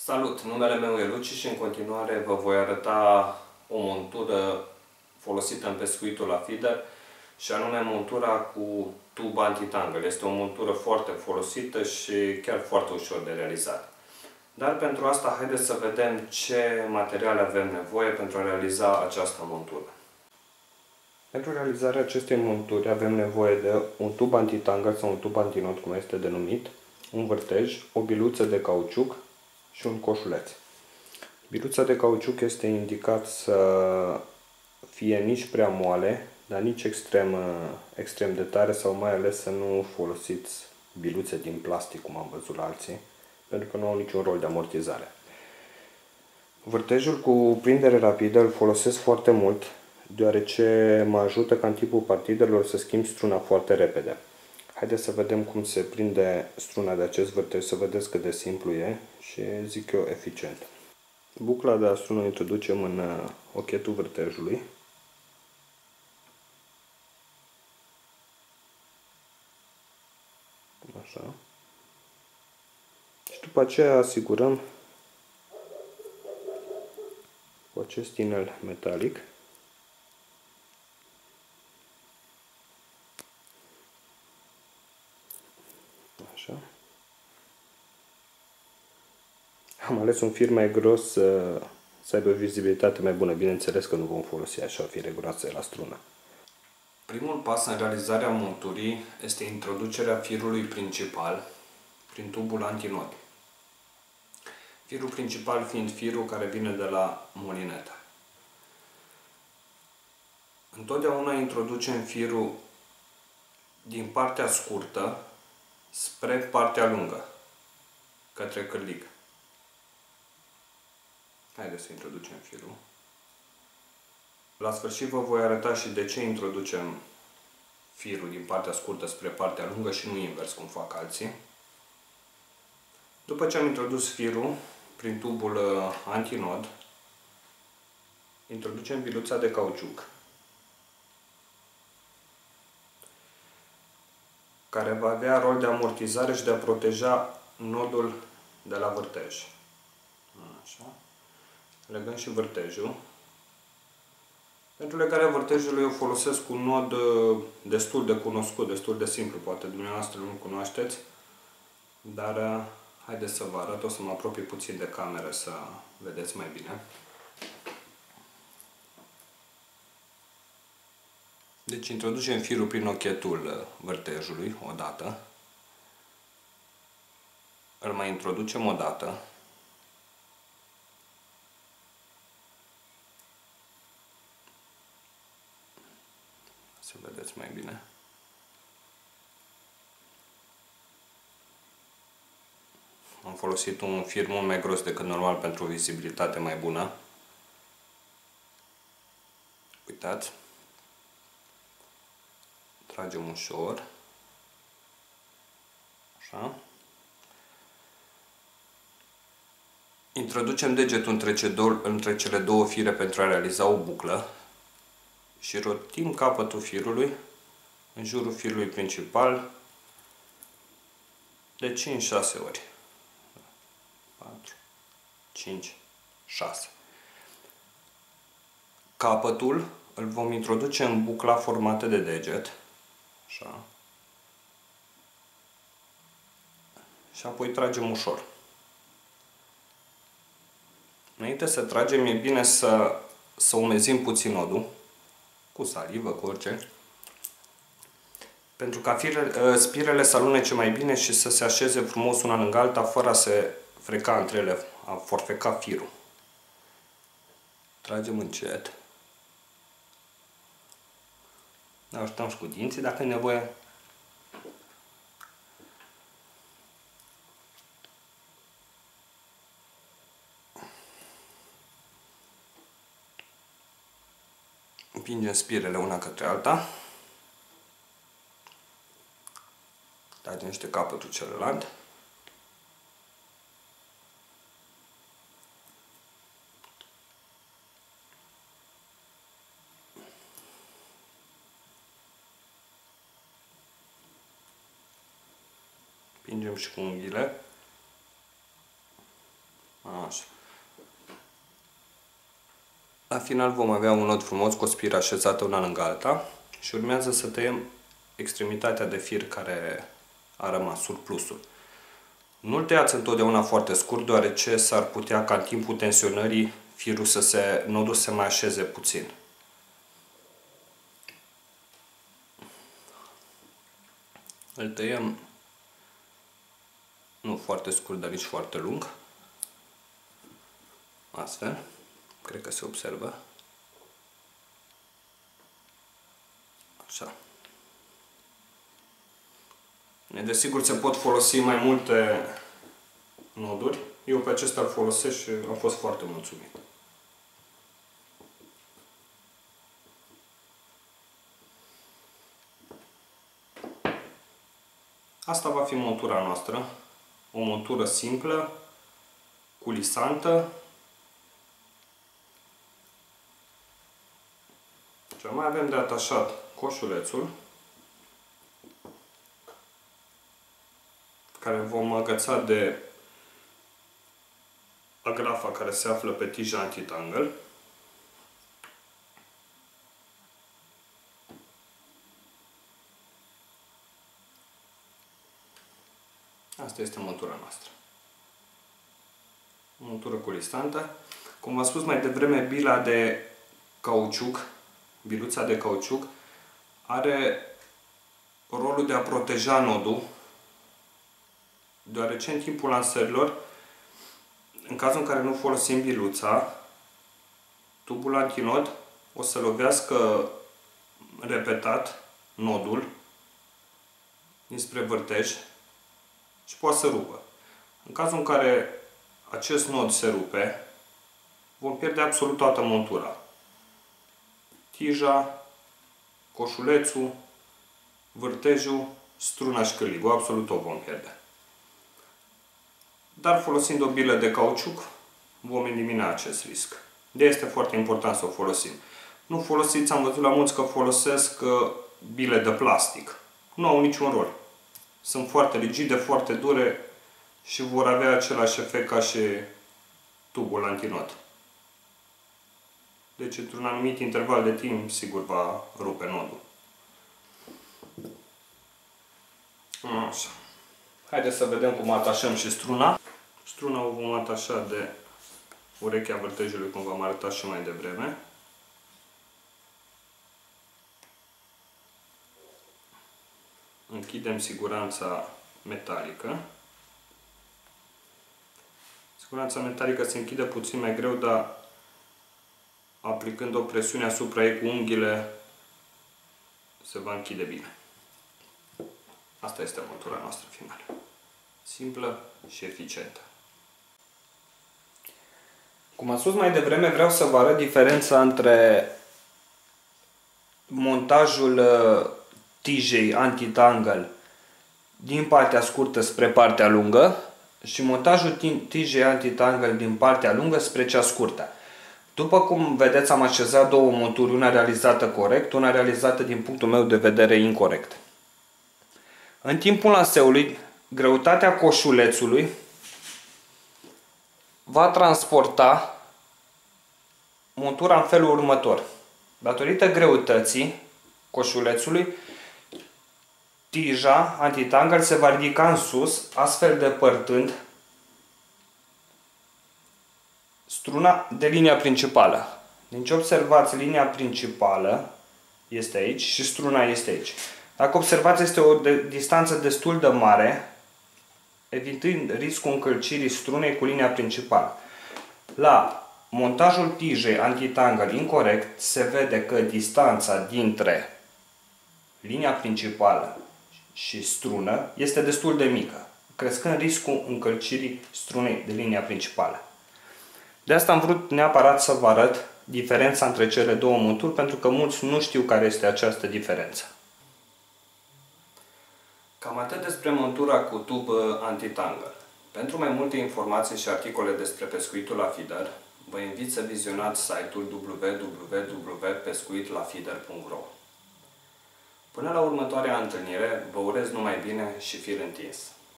Salut! Numele meu e Luci și în continuare vă voi arăta o montură folosită în pescuitul la feeder și anume montura cu tub anti-tangle. Este o montură foarte folosită și chiar foarte ușor de realizat. Dar pentru asta haideți să vedem ce materiale avem nevoie pentru a realiza această montură. Pentru realizarea acestei monturi avem nevoie de un tub anti-tangle sau un tub antinod, cum este denumit, un vârtej, o biluță de cauciuc și un coșuleț. Biluța de cauciuc este indicat să fie nici prea moale, dar nici extrem de tare, sau mai ales să nu folosiți biluțe din plastic, cum am văzut la alții, pentru că nu au niciun rol de amortizare. Vârtejul cu prindere rapidă îl folosesc foarte mult, deoarece mă ajută ca în timpul partidelor să schimb struna foarte repede. Haideți să vedem cum se prinde struna de acest vârtej, să vedeți cât de simplu e și, zic eu, eficient. Bucla de strună o introducem în ochetul vârtejului. Așa. Și după aceea asigurăm cu acest inel metalic așa. Am ales un fir mai gros să aibă vizibilitate mai bună. Bineînțeles că nu vom folosi așa fire groase la strună. Primul pas în realizarea monturii este introducerea firului principal prin tubul antinod. Firul principal fiind firul care vine de la molinetă. Întotdeauna introducem firul din partea scurtă spre partea lungă, către cârlig. Haideți să introducem firul. La sfârșit vă voi arăta și de ce introducem firul din partea scurtă spre partea lungă și nu invers, cum fac alții. După ce am introdus firul prin tubul antinod, introducem biluța de cauciuc, care va avea rol de amortizare și de a proteja nodul de la vârtej. Așa. Legăm și vârtejul. Pentru legarea vârtejului eu folosesc un nod destul de cunoscut, destul de simplu, poate dumneavoastră nu cunoașteți, dar haideți să vă arăt, o să mă apropii puțin de cameră să vedeți mai bine. Deci introducem firul prin ochetul vârtejului odată, îl mai introducem odată, să vedeți mai bine. Am folosit un fir mult mai gros decât normal pentru o vizibilitate mai bună. Uitați. Tragem ușor. Așa. Introducem degetul între cele două fire pentru a realiza o buclă și rotim capătul firului în jurul firului principal de 5-6 ori. 4, 5, 6. Capătul îl vom introduce în bucla formată de deget. Așa. Și apoi tragem ușor. Înainte să tragem, e bine să umezim puțin nodul, cu salivă, cu orice, pentru ca spirele să alunece mai bine și să se așeze frumos una lângă alta, fără a se freca între ele, a forfeca firul. Tragem încet. Ne ajutăm și cu dinții dacă e nevoie. Împingem spirele una către alta. Tragem niște capătul celălalt. Împingem și cu unghiile. Așa. La final vom avea un nod frumos cu o spiră așezată una lângă alta și urmează să tăiem extremitatea de fir care a rămas, surplusul. Nu-l tăiați întotdeauna foarte scurt, deoarece s-ar putea ca în timpul tensionării nodul să se mai așeze puțin. Îl tăiem nu foarte scurt, dar nici foarte lung. Astfel, cred că se observă. Așa. Desigur, se pot folosi mai multe noduri. Eu pe acesta îl folosesc și am fost foarte mulțumit. Asta va fi montura noastră. O montură simplă, culisantă. Și mai avem de atașat coșulețul, care vom agăța de agrafa care se află pe tija antitangle. Asta este montura noastră. O montură culisantă. Cum v-am spus mai devreme, biluța de cauciuc are rolul de a proteja nodul, deoarece în timpul lansărilor, în cazul în care nu folosim biluța, tubul antinod o să lovească repetat nodul dinspre vârtej și poate să rupă. În cazul în care acest nod se rupe, vom pierde absolut toată montura. Tija, coșulețul, vârtejul, struna și cârligul, absolut o vom pierde. Dar folosind o bilă de cauciuc, vom elimina acest risc. De este foarte important să o folosim. Nu folosiți, am văzut la mulți că folosesc bile de plastic. Nu au niciun rol. Sunt foarte rigide, foarte dure și vor avea același efect ca și tubul antinod. Deci, într-un anumit interval de timp, sigur va rupe nodul. Așa. Haideți să vedem cum atașăm și struna. Struna o vom atașa de urechea vârtejului, cum v-am arătat și mai devreme. Închidem siguranța metalică. Siguranța metalică se închide puțin mai greu, dar aplicând o presiune asupra ei cu unghiile, se va închide bine. Asta este montura noastră finală. Simplă și eficientă. Cum am spus mai devreme, vreau să vă arăt diferența între montajul tijei anti-tangle din partea scurtă spre partea lungă și montajul tijei anti-tangle din partea lungă spre cea scurtă. După cum vedeți, am așezat două monturi, una realizată corect, una realizată din punctul meu de vedere incorrect. În timpul lanseului, greutatea coșulețului va transporta montura în felul următor. Datorită greutății coșulețului, tija antitangle se va ridica în sus, astfel depărtând struna de linia principală. Deci observați, linia principală este aici și struna este aici. Dacă observați, este o distanță destul de mare, evitând riscul încălcirii strunei cu linia principală. La montajul tijei antitangle incorrect se vede că distanța dintre linia principală și strună este destul de mică, crescând riscul încălcirii strunei de linia principală. De asta am vrut neapărat să vă arăt diferența între cele două monturi, pentru că mulți nu știu care este această diferență. Cam atât despre montura cu tub anti-tangle. Pentru mai multe informații și articole despre pescuitul la feeder, vă invit să vizionați site-ul www.pescuitlafeeder.ro. Până la următoarea întâlnire, vă urez numai bine și fir întins!